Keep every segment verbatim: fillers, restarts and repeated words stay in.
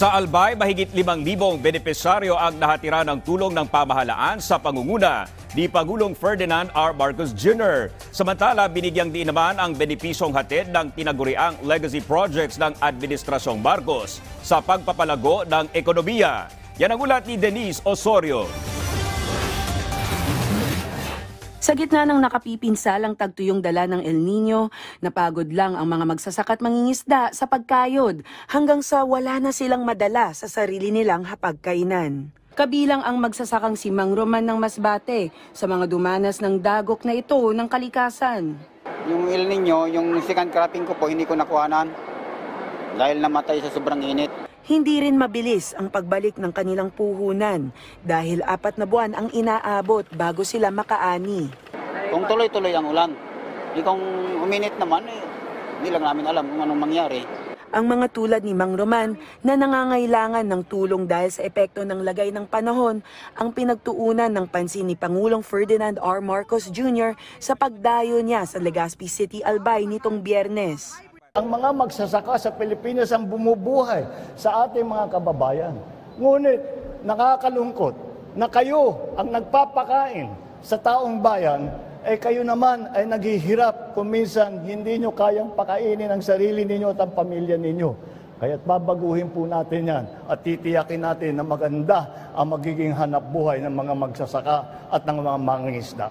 Sa Albay, mahigit limang libong benepisyaryo ang nahatira ng tulong ng pamahalaan sa pangunguna ni Pangulong Ferdinand R. Marcos Junior Samantala, binigyang diin naman ang benepisyong hatid ng tinaguriang legacy projects ng Administrasyong Marcos sa pagpapalago ng ekonomiya. Yan ang ulat ni Denise Osorio. Sa gitna ng nakapipinsalang tagtuyong dala ng El Nino, napagod lang ang mga magsasaka at mangingisda sa pagkayod hanggang sa wala na silang madala sa sarili nilang hapagkainan. Kabilang ang magsasakang si Mang Roman ng Masbate sa mga dumanas ng dagok na ito ng kalikasan. Yung El Nino, yung second cropping ko po, hindi ko nakuhanan dahil namatay sa sobrang init. Hindi rin mabilis ang pagbalik ng kanilang puhunan dahil apat na buwan ang inaabot bago sila makaani. Kung tuloy-tuloy ang ulan, di kung uminit naman, eh, hindi lang namin alam kung anong mangyari. Ang mga tulad ni Mang Roman na nangangailangan ng tulong dahil sa epekto ng lagay ng panahon ang pinagtuunan ng pansin ni Pangulong Ferdinand R. Marcos Junior sa pagdayo niya sa Legazpi City, Albay nitong Biyernes. Ang mga magsasaka sa Pilipinas ang bumubuhay sa ating mga kababayan. Ngunit nakakalungkot na kayo ang nagpapakain sa taong bayan, eh kayo naman ay naghihirap kung minsan hindi nyo kayang pakainin ang sarili ninyo at ang pamilya ninyo. Kaya't babaguhin po natin yan at titiyakin natin na maganda ang magiging hanap buhay ng mga magsasaka at ng mga mangingisda.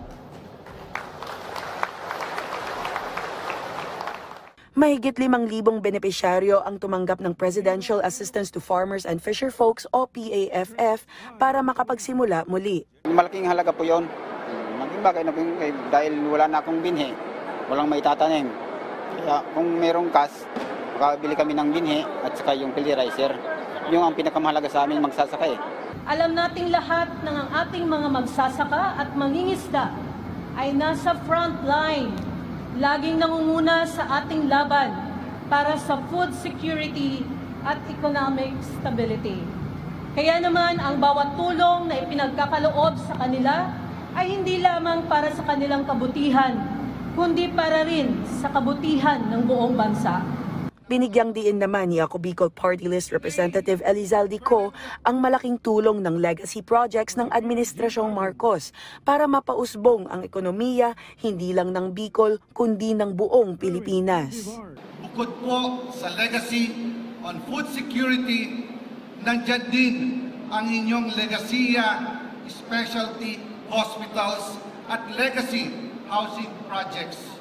Mahigit limang libong benepisyaryo ang tumanggap ng Presidential Assistance to Farmers and Fisherfolks o P A F F para makapagsimula muli. Malaking halaga po yun. Malaking bagay na po yun dahil wala na akong binhi, walang maitatanim. Kaya kung merong cash, makabili kami ng binhi at saka yung fertilizer. Yung ang pinakamahalaga sa amin magsasaka eh. Alam nating lahat ng ang ating mga magsasaka at mangingisda ay nasa front line. Laging nangunguna sa ating laban para sa food security at economic stability. Kaya naman ang bawat tulong na ipinagkakaloob sa kanila ay hindi lamang para sa kanilang kabutihan, kundi para rin sa kabutihan ng buong bansa. Binigyang diin naman ni Ako Bicol Party List Representative Elizalde Co ang malaking tulong ng legacy projects ng Administrasyong Marcos para mapausbong ang ekonomiya hindi lang ng Bicol kundi ng buong Pilipinas. Bukod po sa legacy on food security, nandiyan din ang inyong legaciya specialty hospitals at legacy housing projects.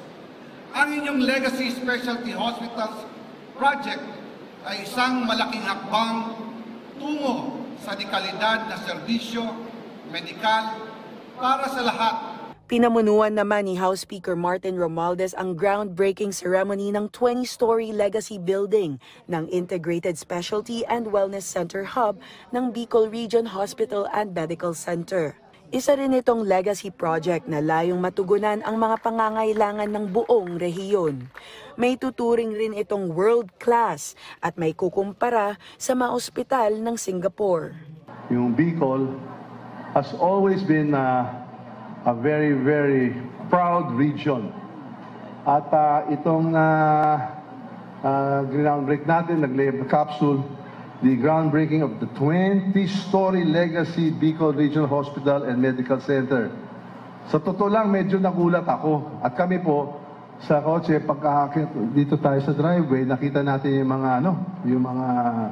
Ang inyong legacy specialty hospitals project ay isang malaking hakbang tungo sa dekalidad na serbisyo, medikal, para sa lahat. Pinamunuan naman ni House Speaker Martin Romualdez ang groundbreaking ceremony ng twenty-story legacy building ng Integrated Specialty and Wellness Center Hub ng Bicol Region Hospital and Medical Center. Isa rin itong legacy project na layong matugunan ang mga pangangailangan ng buong rehiyon. May tuturing rin itong world-class at may kukumpara sa mga ospital ng Singapore. Yung Bicol has always been uh, a very, very proud region. At uh, itong uh, uh, groundbreak natin, nag-lay the capsule, the groundbreaking of the twenty-story legacy Bicol Regional Hospital and Medical Center. Sa totoo lang, medyo nagulat ako. At kami po, sa kotse, pagkakakit dito tayo sa driveway, nakita natin yung mga, ano, yung mga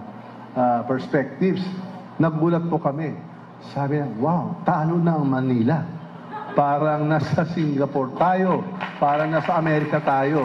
uh, perspectives. Nagulat po kami. Sabi na, wow, talo na ang Manila. Parang nasa Singapore tayo. Parang nasa Amerika tayo.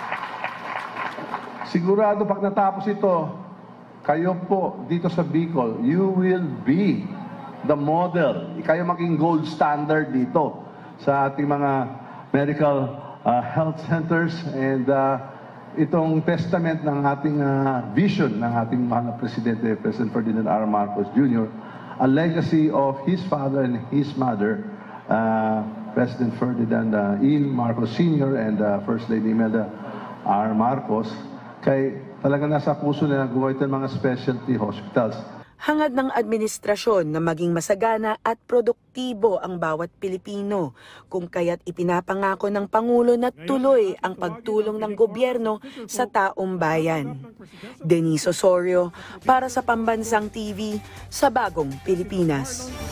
Sigurado pag natapos ito, kayo po dito sa Bicol, you will be the model. Kayo maging gold standard dito sa ating mga medical uh, health centers and uh, itong testament ng ating uh, vision ng ating mahal na Presidente, President Ferdinand R. Marcos Junior, a legacy of his father and his mother, uh, President Ferdinand uh, E. Marcos Senior and uh, First Lady Imelda R. Marcos, kay talaga nasa puso nila gumawa ng mga specialty hospitals. Hangad ng administrasyon na maging masagana at produktibo ang bawat Pilipino, kung kaya't ipinapangako ng Pangulo na tuloy ang pagtulong ng gobyerno sa taong bayan. Denise Osorio para sa Pambansang T V sa Bagong Pilipinas.